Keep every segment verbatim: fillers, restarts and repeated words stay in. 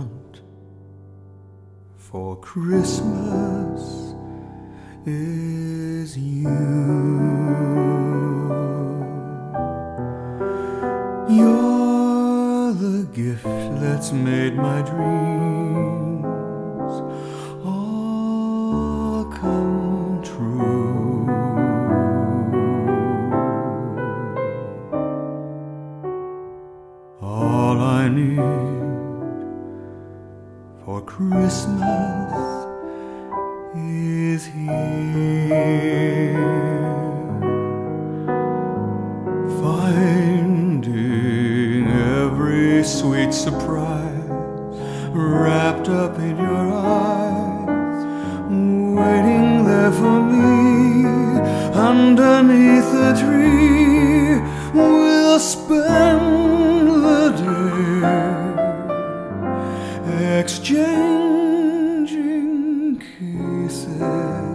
want for Christmas is you. You're the gift that's made my dreams all come true. All I need for Christmas is here. Finding every sweet surprise wrapped up in your eyes, waiting there for me underneath the tree. We'll spend the day exchanging kisses.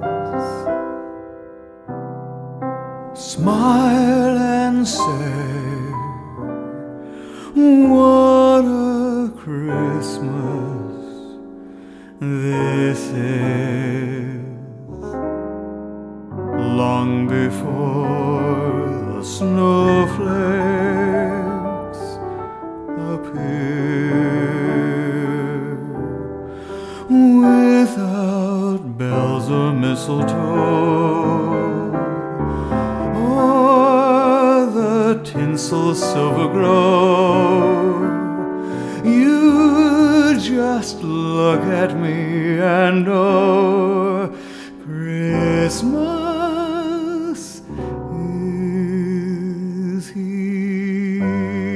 Smile and say, what a Christmas this is. Long before the snowflakes appear, without bells or mistletoe, or the tinsel silver glow, you just look at me and oh, Christmas is here.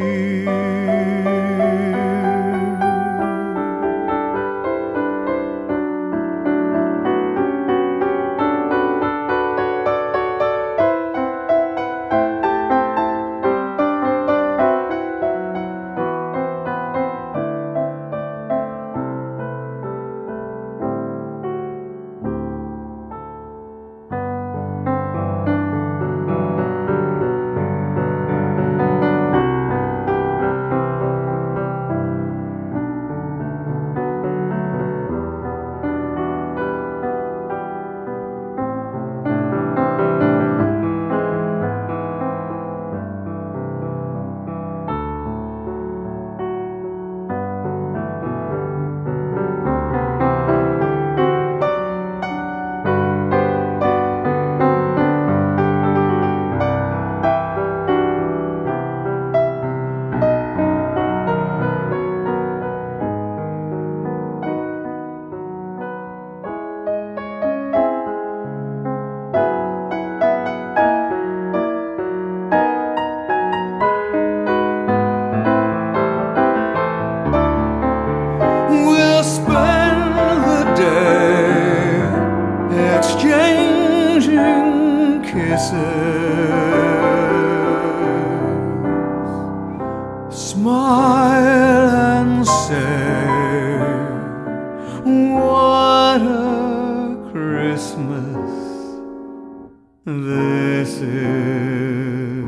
Smile and say, what a Christmas this is.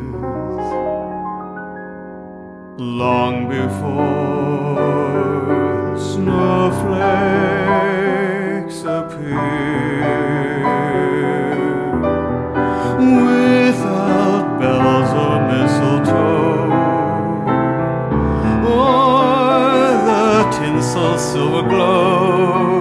Long before the snowflakes appear, without bells or mistletoe, or the tinsel silver glow,